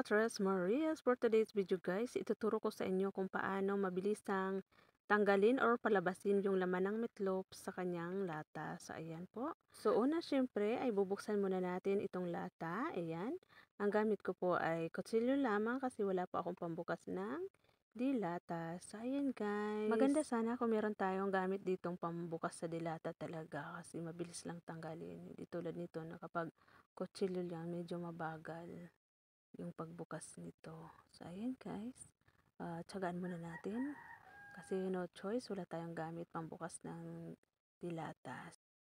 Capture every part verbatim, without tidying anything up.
Tres Marias, for today's video guys, ituturo ko sa inyo kung paano mabilisang tanggalin or palabasin yung laman ng meatloaf sa kanyang lata. So ayan po. So una syempre ay bubuksan muna natin itong lata. Ayan. Ang gamit ko po ay kutsilyo lamang kasi wala po akong pambukas ng dilata. So ayan guys. Maganda sana kung meron tayong gamit ditong pambukas sa dilata talaga kasi mabilis lang tanggalin. Hindi tulad nito na kapag kutsilyo lang medyo mabagal yung pagbukas nito. So, ayan guys. Uh, tsagaan muna natin. Kasi no choice, wala tayong gamit pambukas ng dilata.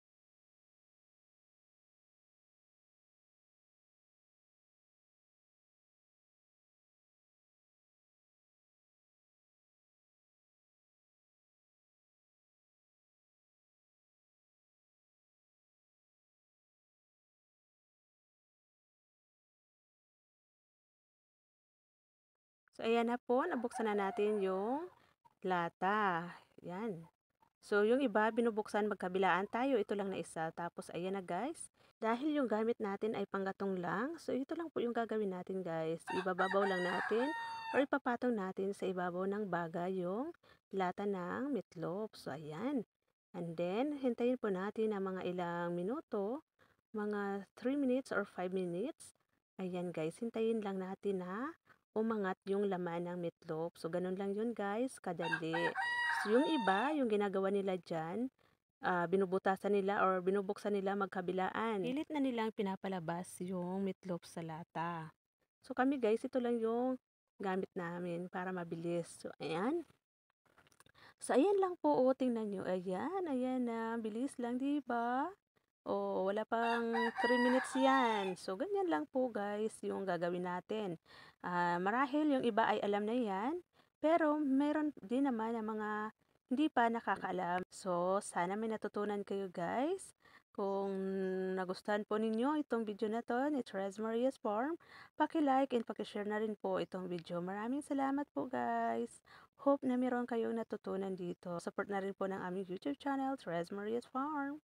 So, ayan na po. Nabuksan na natin yung lata. Yan. So, yung iba, binubuksan magkabilaan tayo. Ito lang na isa. Tapos, ayan na guys. Dahil yung gamit natin ay panggatong lang, so ito lang po yung gagawin natin guys. Ibababaw lang natin or ipapatong natin sa ibabaw ng baga yung lata ng meatloaf. So, ayan. And then, hintayin po natin na mga ilang minuto, mga three minutes or five minutes. Ayan guys, hintayin lang natin na umangat yung laman ng meatloaf. So, ganun lang yun guys, kadali. So, yung iba, yung ginagawa nila dyan, uh, binubutasan nila or binubuksan nila magkabilaan. Pilit na nilang pinapalabas yung meatloaf sa lata. So, kami guys, ito lang yung gamit namin para mabilis. So, ayan. So, ayan lang po. O, tingnan nyo. Ayan, ayan na. Bilis lang, diba? O, wala pang three minutes yan. So, ganyan lang po guys yung gagawin natin. Uh, marahil yung iba ay alam na yan. Pero, meron din naman ang mga hindi pa nakakaalam. So, sana may natutunan kayo guys. Kung nagustuhan po ninyo itong video na to ni Tres Marias Farm, paki-like and paki-share na rin po itong video. Maraming salamat po guys. Hope na meron kayong natutunan dito. Support na rin po ng aming YouTube channel, Tres Marias Farm.